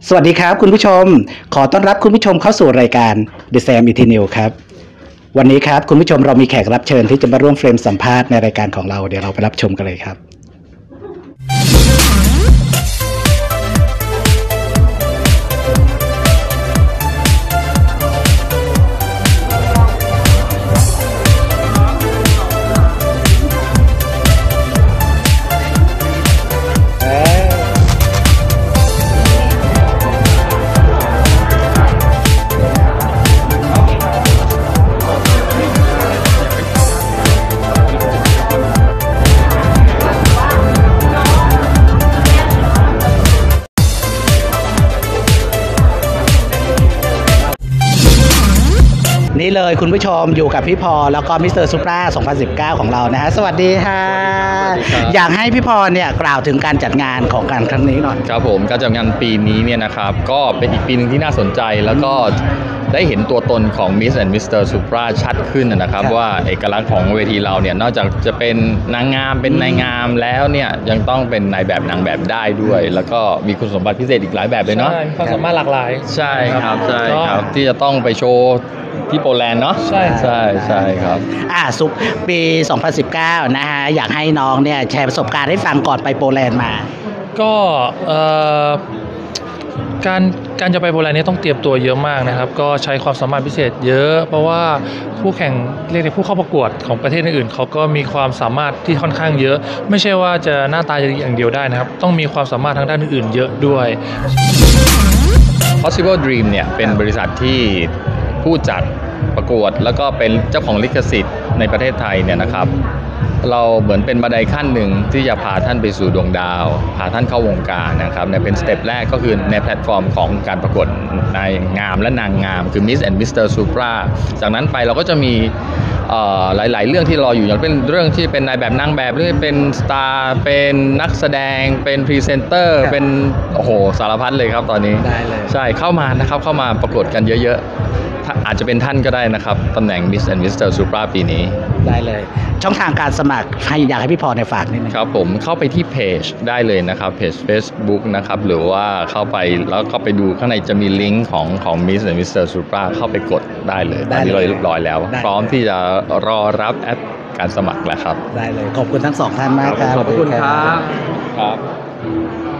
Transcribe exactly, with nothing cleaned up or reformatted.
สวัสดีครับคุณผู้ชมขอต้อนรับคุณผู้ชมเข้าสู่รายการ The Sam อี ที New ครับวันนี้ครับคุณผู้ชมเรามีแขกรับเชิญที่จะมาร่วมเฟรมสัมภาษณ์ในรายการของเราเดี๋ยวเราไปรับชมกันเลยครับนี่เลยคุณผู้ชมอยู่กับพี่พอแล้วก็มิสเตอร์ซูปราสองพันสิบเก้าของเรานะฮะสวัสดีค่ะอยากให้พี่พอเนี่ยกล่าวถึงการจัดงานของการครั้งนี้หน่อยครับผมการจัดงานปีนี้เนี่ยนะครับก็เป็นอีกปีนึงที่น่าสนใจแล้วก็ได้เห็นตัวตนของ Miss and มิสเตอร์ Supra ชัดขึ้นนะครับว่าเอกลักษณ์ของเวทีเราเนี่ยนอกจากจะเป็นนางงามเป็นนายงามแล้วเนี่ยยังต้องเป็นนายแบบนางแบบได้ด้วยแล้วก็มีคุณสมบัติพิเศษอีกหลายแบบเลยเนาะความสามารถหลากหลายใช่ครับใช่ครับที่จะต้องไปโชว์ที่โปแลนด์เนาะใช่ใช่ใช่ครับอ่าซุปปีสองพันสิบเก้านะฮะอยากให้น้องเนี่ยแชร์ประสบการณ์ให้ฟังก่อนไปโปแลนด์มาก็เอ่อการการจะไปโปแลนด์นี่ต้องเตรียมตัวเยอะมากนะครับก็ใช้ความสามารถพิเศษเยอะเพราะว่าผู้แข่งเรียกได้ผู้เข้าประกวดของประเทศอื่นๆเขาก็มีความสามารถที่ค่อนข้างเยอะไม่ใช่ว่าจะหน้าตาอย่างเดียวได้นะครับต้องมีความสามารถทางด้านอื่นๆเยอะด้วย Possible Dream เนี่ยเป็นบริษัทที่ผู้จัดประกวดแล้วก็เป็นเจ้าของลิขสิทธิ์ในประเทศไทยเนี่ยนะครับเราเหมือนเป็นบันไดขั้นหนึ่งที่จะพาท่านไปสู่ดวงดาวพาท่านเข้าวงการนะครับเนี่ยเป็นสเต็ปแรกก็คือในแพลตฟอร์มของการประกวดนายงามและนางงามคือ Miss and มิสเตอร์ Supra จากนั้นไปเราก็จะมีหลายๆเรื่องที่รออยู่อย่างเป็นเรื่องที่เป็นนายแบบนางแบบหรือเป็นสตาร์เป็นนักแสดงเป็นพรีเซนเตอร์เป็นโอ้โหสารพัดเลยครับตอนนี้ได้เลยใช่เข้ามานะครับเข้ามาประกวดกันเยอะๆอาจจะเป็นท่านก็ได้นะครับตำแหน่ง Miss and มิสเตอร์ Supra ปีนี้ได้เลยช่องทางการสมัครให้อยากให้พี่พอในฝากนิดนึงครับผมเข้าไปที่เพจได้เลยนะครับเพจ Facebook นะครับหรือว่าเข้าไปแล้วก็ไปดูข้างในจะมีลิงก์ของของ Miss and มิสเตอร์ Supra เข้าไปกดได้เลยตอนนี้เราเรียบร้อยแล้วพร้อมที่จะรอรับแอปการสมัครแล้วครับได้เลยขอบคุณทั้งสองท่านมากครับขอบคุณครับครับ